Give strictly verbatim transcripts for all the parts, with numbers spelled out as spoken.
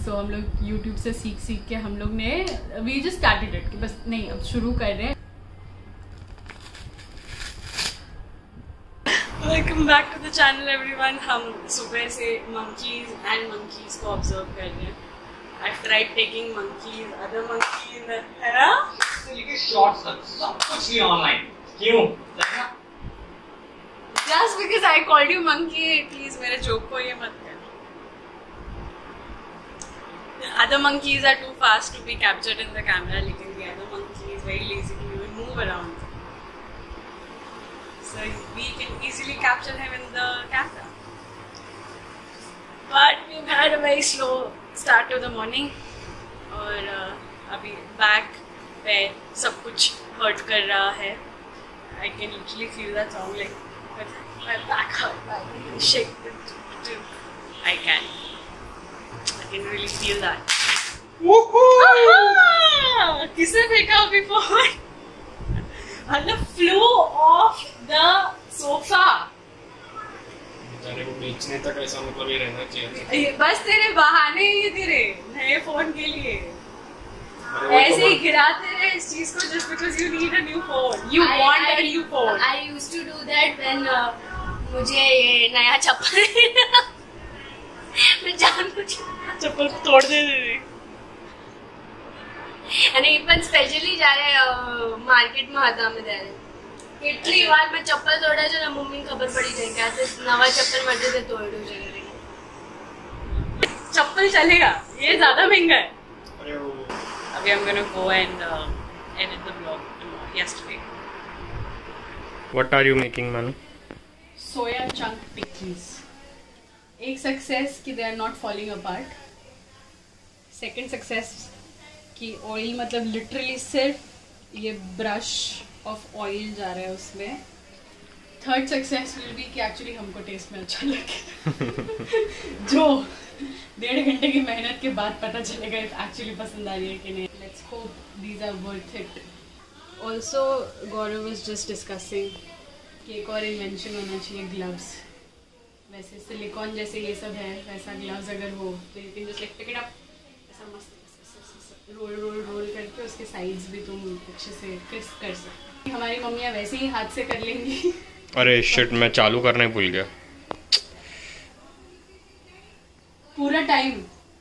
सो हम लोग यूट्यूब से सीख सीख के हम लोग ने वी जस्ट स्टार्टेड इट, बस नहीं अब शुरू कर रहे हैं। Welcome back to the channel everyone. हम सुबह से मंकीज एंड मंकीज को ऑब्जर्व कर रहे हैं। I tried taking monkeys, other monkeys, है ना? लेकिन शॉर्ट्स सब कुछ ही ऑनलाइन क्यों? Just because I called you monkey, please मेरे जोक को ये मत कर। Other monkeys are too fast to be captured in the camera, लेकिन the other monkey is very lazy to even move around. So we can easily capture him in the camera. But we've had a very slow start to the morning. और uh, अभी back पे सब कुछ hurt कर रहा है। I can literally feel that song like my back hurt, I can shake it. I can. I can really feel that. Woohoo! किसने फेंका अभी फोन? मतलब flew off the sofa. जाने को बेचने तक ऐसा मतलब ये रहना चाहिए। बस तेरे बहाने ही तेरे नए फोन के लिए ऐसे ही गिराते रहे इस चीज को just because you need a new phone. You I, want I, a new phone. I used to do that when uh, मुझे ये नया चप्पल मैं जानबूझ चप्पल तोड़ दे दे અને એ પણ સ્પેશિયલી જ્યારે માર્કેટ માં હતા અમે ત્યારે કેટલી વાર મેં ચપ્પલ તોડ્યા છે ને મમ્મીને ખબર પડી જાય કે આ તો નવા ચપ્પલ માટે તે તોડ્યું છે ઘરે। चप्पल चलेगा, ये ज्यादा महंगा है। अरे वो अभी I'm gonna go and uh, edit the vlog tomorrow, yesterday. What are you making, Manu? Soya chunk tikkis. एक सक्सेस कि they are not falling apart. Second success कि ऑयल मतलब लिटरली सिर्फ ये ब्रश ऑफ ऑयल जा रहा है उसमें। थर्ड सक्सेस विल बी कि एक्चुअली हमको टेस्ट में अच्छा लगे जो डेढ़ घंटे की मेहनत के बाद पता चलेगा इफ एक्चुअली पसंद आ रही है कि नहीं। Let's hope these are worth it. Also Gaurav was just discussing कि एक और इन्वेंशन होना चाहिए, ग्लव्स। वैसे सिलिकॉन जैसे ये सब है, वैसा ग्लव्स अगर हो तो you can just like pick it up, ऐसा मस्त रोल रोल रोल करके उसके साइड्स भी तुम अच्छे से क्रिस्प कर सकते। हमारी मम्मियाँ वैसे ही हाथ से कर लेंगी। अरे शिट, मैं चालू करने भूल गया। पूरा टाइम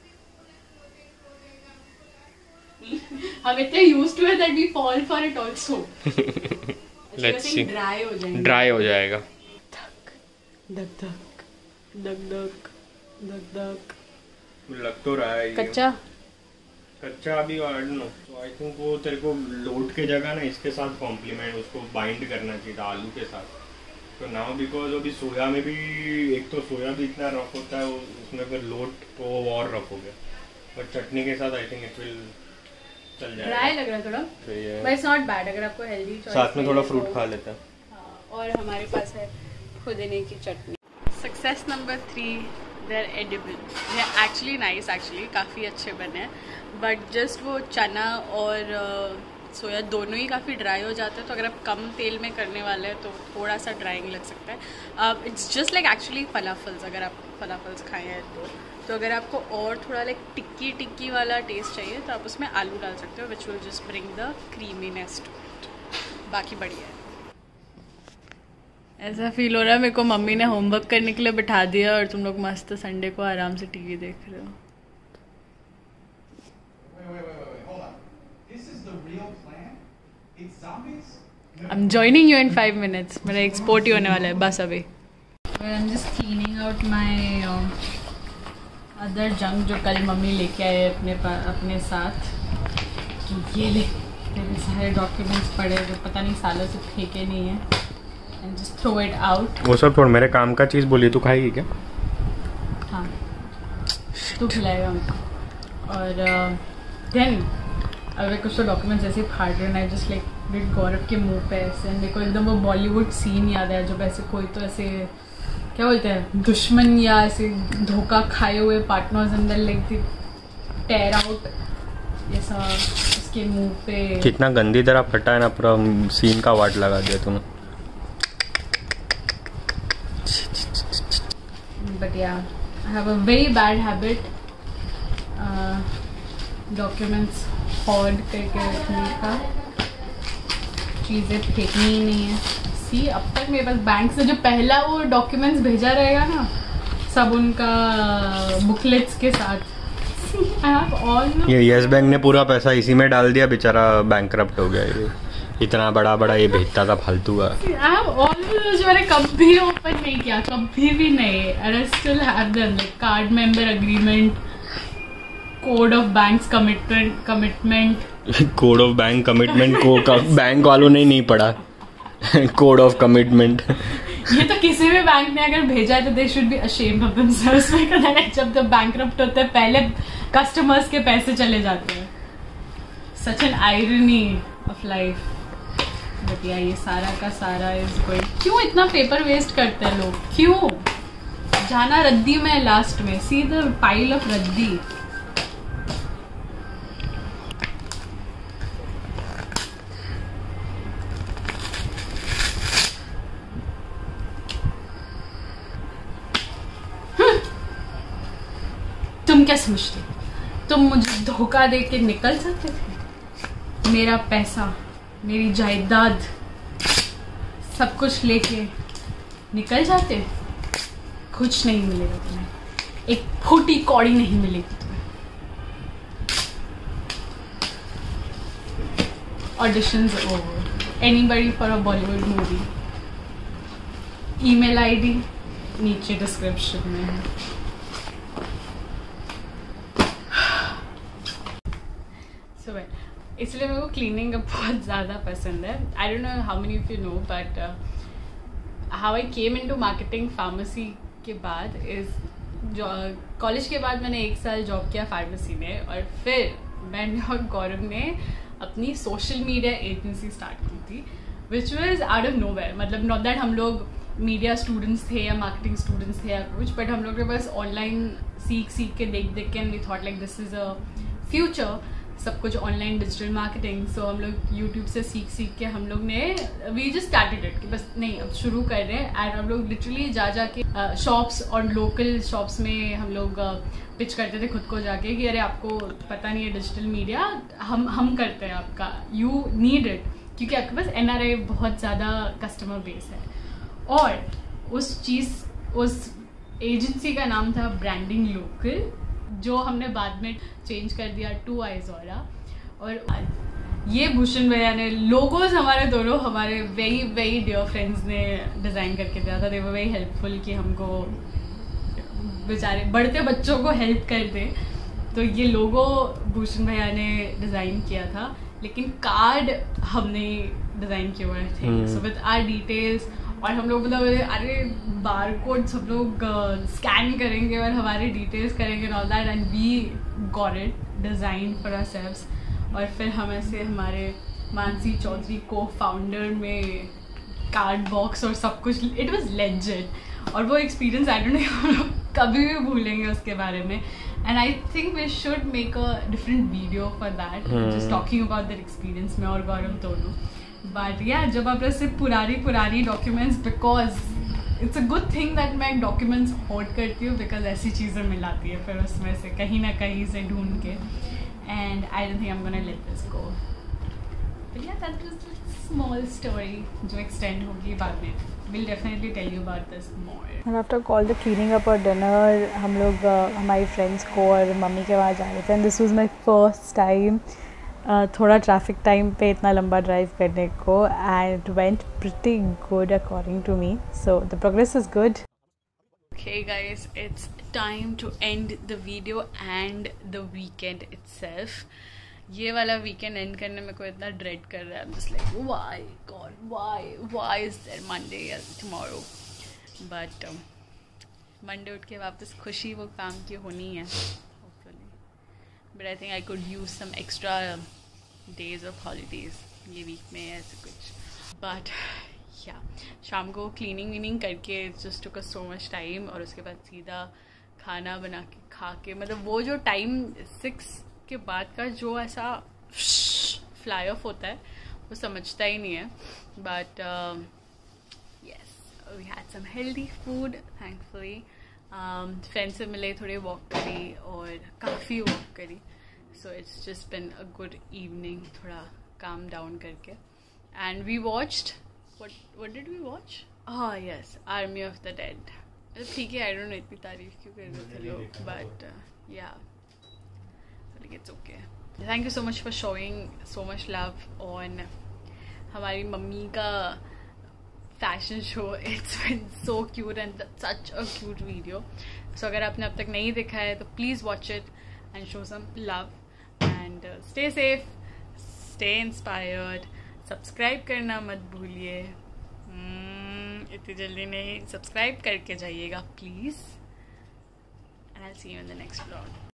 हम इतने used to it that we fall for it also. Let's see, dry हो जाएगा, ड्राई हो जाएगा। धक धक धक धक धक धक धक लग तो रहा है कच्चा कच्चा अभी आई डोंट नो। तो आई थिंक वो तेरे को लोट के जगह ना इसके साथ कॉम्प्लीमेंट उसको बाइंड करना चाहिए था आलू के साथ। तो नाउ बिकॉज अभी सोया में भी एक तो सोया भी इतना रफ होता है, उसमें फिर लोट तो और रफ हो गया। पर चटनी के साथ आई थिंक इट विल चल जाएगा। ड्राई लग रहा है थोड़ा, बट इट्स नॉट बैड अगर आपको हेल्दी चॉइस। साथ में थोड़ा फ्रूट खा लेता है। और हमारे पास है पुदीने की चटनी। Success number three, they are edible. They are actually nice, actually काफ़ी अच्छे बने हैं, बट जस्ट वो चना और सोया दोनों ही काफ़ी ड्राई हो जाते हैं। तो अगर आप कम तेल में करने वाले हैं तो थोड़ा सा ड्राइंग लग सकता है। It's just like actually falafels, अगर आप फलाफल्स खाए हैं तो तो अगर आपको और थोड़ा लाइक टिक्की टिक्की वाला टेस्ट चाहिए तो आप उसमें आलू डाल सकते हो, which will just bring the creaminess to it. बाकी बढ़िया है। ऐसा फील हो रहा है मेरे को मम्मी ने होमवर्क करने के लिए बिठा दिया और तुम लोग मस्त संडे को आराम से टीवी देख रहे हो। I'm joining you in five minutes. मेरा एक्सपोर्ट ही होने वाला है बस अभी। I'm just cleaning out my uh, other junk जो कल मम्मी लेके आए अपने अपने साथ। ये ले मेरे सारे डॉक्यूमेंट्स पड़े जो पता नहीं सालों से फेंके नहीं हैं। And just throw it out. वो सब छोड़, मेरे काम का चीज़ बोली, तू खाएगी क्या? हाँ, तू खिलाएगा हमको। और देन अगर कुछ तो डॉक्यूमेंट्स ऐसे फाड़ रहे हैं, जस्ट लाइक डिड गौरव के मुंह पे ऐसे। मेरे को एकदम वो बॉलीवुड सीन याद है जब ऐसे कोई तो ऐसे क्या बोलते हैं दुश्मन या ऐसे धोखा खाए हुए पार्टनर्स अंदर लाइक टेयर आउट, ऐसा उसके मुंह पे। कितना गंदी तरह फटा है ना, पूरा सीन का वाट लगा दिया तूने। But yeah, I have a very bad habit. Uh, documents hold करके रखने का, चीज़ें फेंकनी ही नहीं है। सी अब तक मेरे पास बैंक से जो पहला वो डॉक्यूमेंट्स भेजा रहेगा ना, सब उनका बुकलेट्स के साथ। ये यस बैंक ने पूरा पैसा इसी में डाल दिया, बेचारा बैंकरप्ट हो गया। ये इतना बड़ा बड़ा ये भेजता था फालतू का। मैंने कभी ओपन नहीं किया, कभी भी नहीं। and I still have them, like card member agreement, code of bank commitment commitment code of bank commitment को बैंक वालों ने नहीं पढ़ा। कोड ऑफ कमिटमेंट ये तो किसी भी बैंक ने अगर भेजा है तो they should be ashamed of themselves. जब जब बैंकरप्ट होते हैं पहले कस्टमर्स के पैसे चले जाते हैं। Such an irony of life. But यार ये सारा का सारा इज गोइंग। क्यों इतना पेपर वेस्ट करते हैं लोग, क्यों? जाना रद्दी में लास्ट में, सी द पाइल ऑफ रद्दी। तुम क्या समझते, तुम मुझे धोखा दे के निकल सकते थे? मेरा पैसा, मेरी जायदाद, सब कुछ लेके निकल जाते? कुछ नहीं मिलेगा तुम्हें, एक फूटी कौड़ी नहीं मिलेगी तुम्हें। Auditions over. Anybody for a Bollywood movie? Email ID नीचे डिस्क्रिप्शन में है। So, well, इसलिए मेरे को क्लीनिंग अप बहुत ज़्यादा पसंद है। I don't know how many of you know, but how I came into marketing pharmacy के बाद इज, जो कॉलेज के बाद मैंने एक साल जॉब किया फार्मेसी में, और फिर मैंने और गौरव ने अपनी सोशल मीडिया एजेंसी स्टार्ट की थी, which was out of nowhere. मतलब नॉट दैट हम लोग मीडिया स्टूडेंट्स थे या मार्केटिंग स्टूडेंट्स थे या कुछ, बट हम लोग के पास ऑनलाइन सीख सीख के देख देख के and we thought like this is a future, सब कुछ ऑनलाइन डिजिटल मार्केटिंग। सो हम लोग यूट्यूब से सीख सीख के हम लोग ने वी जस्ट स्टार्टेड इट कि बस नहीं अब शुरू कर रहे हैं। एंड हम लोग लिटरली जा जा के शॉप्स और लोकल शॉप्स में हम लोग पिच करते थे खुद को जाके कि अरे आपको पता नहीं है डिजिटल मीडिया, हम हम करते हैं आपका, यू नीड इट, क्योंकि आपके पास एन आर आई बहुत ज़्यादा कस्टमर बेस है। और उस चीज़, उस एजेंसी का नाम था ब्रांडिंग लोकल, जो हमने बाद में चेंज कर दिया टू आइज ऑरा। और ये भूषण भैया ने लोगोज, हमारे दोनों हमारे वेरी वेरी डियर फ्रेंड्स ने डिज़ाइन करके दिया था। दे वर वेरी हेल्पफुल कि हमको बेचारे बढ़ते बच्चों को हेल्प कर दे। तो ये लोगो भूषण भैया ने डिज़ाइन किया था, लेकिन कार्ड हमने डिज़ाइन किए हुए थे, सो विद आवर डिटेल्स। और हम लोग मतलब अरे बार कोड सब लोग स्कैन करेंगे और हमारे डिटेल्स करेंगे and all that, and we got it design for ourselves. और फिर हम ऐसे हमारे मानसी चौधरी को फाउंडर में कार्ड बॉक्स और सब कुछ, इट वाज लेजेंड। और वो एक्सपीरियंस आई डोंट नो हम लोग कभी भी भूलेंगे उसके बारे में। And I think we should make a different video for that, just talking about that experience, में और गौरव दोनों। बट या जब आप ऐसे पुरानी पुरानी documents, because it's a good thing that मैं डॉक्यूमेंट्स होल्ड करती हूँ, बिकॉज ऐसी चीज़ें मिलाती है फिर उसमें से कहीं ना कहीं से ढूंढ के। And I don't think I am gonna let this go. But yeah that was a small story जो एक्सटेंड होगी बाद में। We'll definitely tell you about this more. And after all the cleaning up or dinner, हम लोग uh, हमारी friends को और mummy के वहाँ जा रहे थे। And this was my first time थोड़ा ट्रैफिक टाइम पे इतना लंबा ड्राइव करने को, and it went pretty good according to me, so the progress is good. Okay guys, it's time to end the video and the weekend itself. ये वाला weekend and करने में कोई इतना ड्रेड कर रहा है। I'm just like why God, why why is there Monday or tomorrow? But Monday um, उठ के वापस खुशी वो काम की होनी है hopefully. But I think I could use some extra um, days of holidays ये वीक में ऐसे कुछ। But yeah, शाम को क्लीनिंग वीनिंग करके just took us so much time, और उसके बाद सीधा खाना बना के खा के, मतलब वो जो टाइम सिक्स के बाद का जो ऐसा फ्लाई ऑफ होता है वो समझता ही नहीं है। But yes, we had some healthy food thankfully. Friend से मिले, थोड़े वॉक करी और काफ़ी वॉक करी। So it's just been a good evening, थोड़ा काम डाउन करके. And we watched, what what did we watch? हाँ yes, army of the dead. ठीक है, आई डोंट नो इतनी तारीफ क्यों कर रहे थे लोग, but yeah it's okay. Thank you so much for showing so much love on हमारी मम्मी का fashion show. It's been so cute and such a cute video. So अगर आपने अब तक नहीं देखा है तो please watch it and show some love and stay safe, stay inspired. Subscribe करना मत भूलिए, hmm, इतनी जल्दी नहीं, सब्सक्राइब करके जाइएगा please. And I will see you in the next vlog.